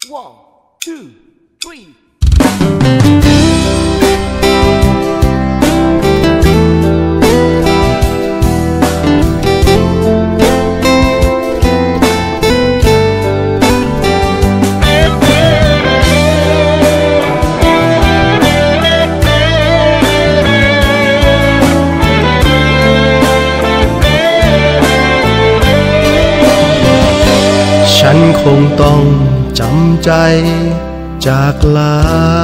One, two, three. ฉันคงต้องจำใจจากลา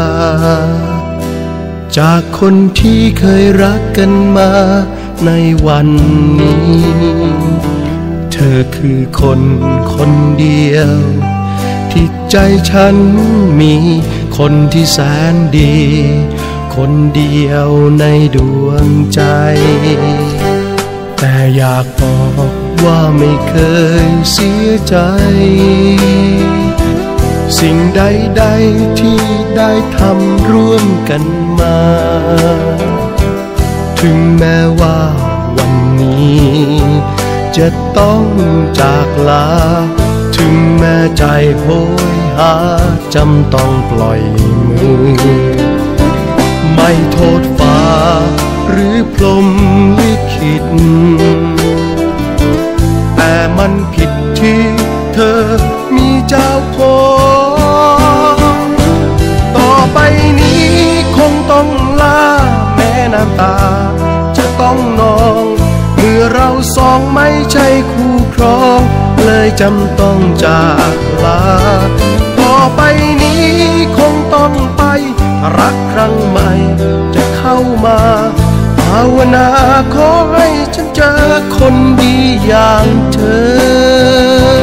จากคนที่เคยรักกันมาในวันนี้เธอคือคนคนเดียวที่ใจฉันมีคนที่แสนดีคนเดียวในดวงใจแต่อยากบอกว่าไม่เคยเสียใจสิ่งใดๆที่ได้ทำร่วมกันมาถึงแม้ว่าวันนี้จะต้องจากลาถึงแม้ใจโหยหาจำต้องปล่อยมือไม่โทษฟ้าหรือพรหมลิขิตแต่มันผิดที่เธอมีเจ้าของต่อไปนี้คงต้องลาแม้น้ำตาจะต้องนองเมื่อเราสองไม่ใช่คู่ครองเลยจำต้องจากลาต่อไปนี้คงต้องไปรักครั้งใหม่จะเข้ามาภาวนาขอให้ฉันเจอคนดีอย่างเธอ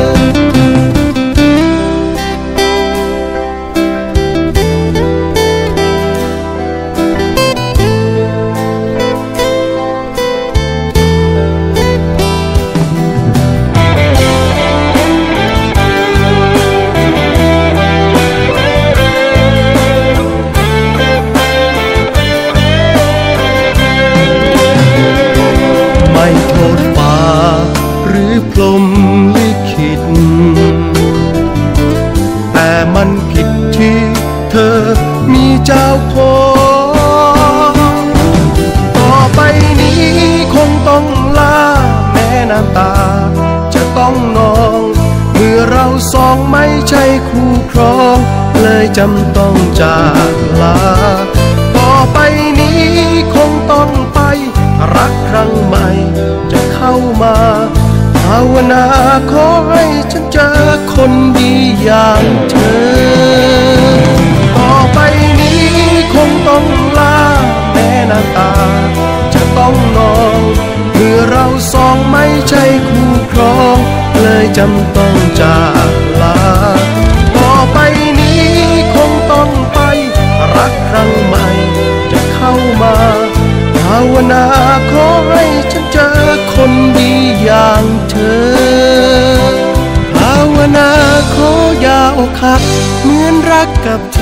ไม่โทษฟ้าหรือพรหมลิขิตแต่มันผิดที่เธอมีเจ้าของต่อไปนี้คงต้องลาแม้น้ำตาจะต้องนองเมื่อเราสองไม่ใช่คู่ครองเลยจำต้องจากลาต่อไปนี้คงต้องไปรักครั้งใหม่จะเข้ามาภาวนาขอให้ฉันเจอคนดีอย่างเธอต่อไปนี้คงต้องลาแม้น้ำตาจะต้องนองเมื่อเราสองไม่ใช่คู่ครองเลยจำต้องจากลาต่อไปนี้คงต้องไปรักครั้งใหม่จะเข้ามาภาวนาขอให้ฉันเจอคนดีอย่างเธอภาวนาขออย่าอกหักเหมือนรักกับเธ